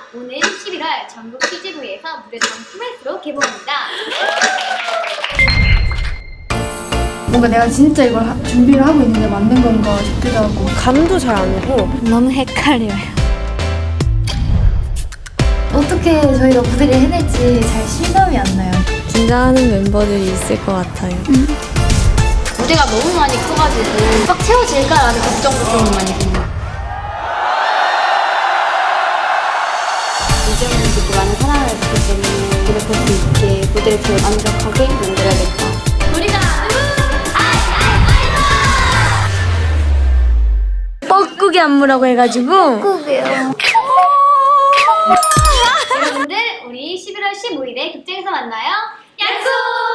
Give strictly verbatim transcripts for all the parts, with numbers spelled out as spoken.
오는 십일월 전국 씨지브이에서 무대 다음 포맷으로 개봉합니다. 뭔가 내가 진짜 이걸 하, 준비를 하고 있는데 만든 건가 싶기도 하고 감도 잘 안 오고 너무 헷갈려요. 어떻게 저희가 무대를 해낼지 잘 실감이 안 나요. 긴장하는 멤버들이 있을 것 같아요. 음. 무대가 너무 많이 커가지고 꽉 채워질까라는 걱정도 좀 많이 듭니다. 이제는 많은 사랑을 받기 때문에 무대 볼 수 있게 무대를 제일 완벽하게 만들어야겠다. 우리가 뻐꾸기 안무라고 해가지고 꾹이요. 여러분들 우리 십일월 십오일에 극장에서 만나요. 약속!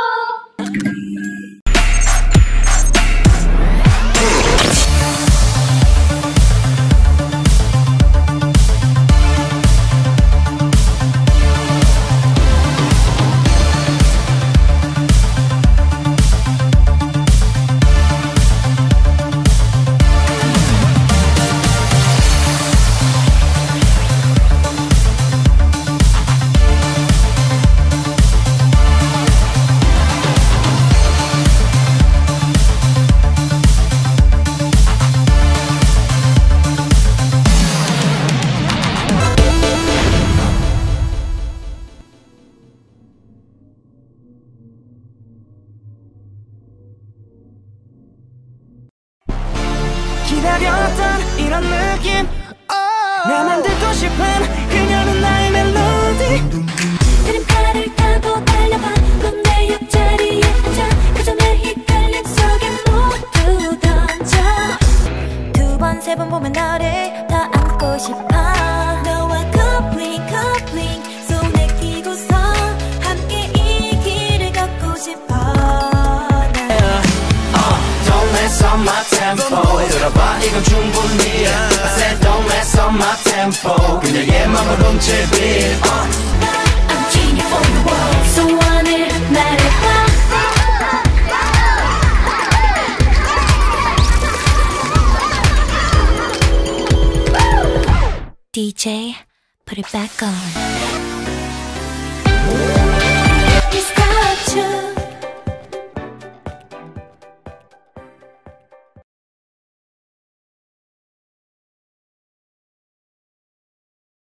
기다렸던 이런 느낌 나만 듣고 싶은 그녀는 나의 멜로디 그림판을 타고 달려봐 넌 내 옆자리에 앉아 그저 내 헷갈림 속에 모두 던져 두 번 세 번 보면 너를 더 안고 싶어 너와 커플링 커플링 손에 끼고서 함께 이 길을 걷고 싶어 Don't mess up my tempo 들어봐 이건 충분히 I said don't mess up my tempo 그녀의 맘을 훔칠 beat I'm changing for the world 소원을 말해봐 디제이 put it back on It's got you